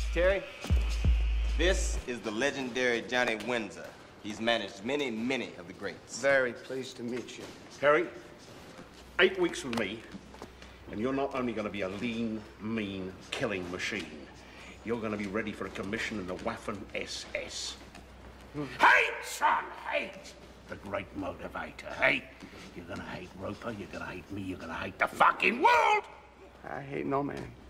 Terry, this is the legendary Johnny Windsor. He's managed many, many of the greats. Very pleased to meet you. Terry, 8 weeks with me, and you're not only going to be a lean, mean killing machine, you're going to be ready for a commission in the Waffen SS. Hate, son, hate! The great motivator, hate. You're going to hate Roper, you're going to hate me, you're going to hate the fucking world! I hate no man.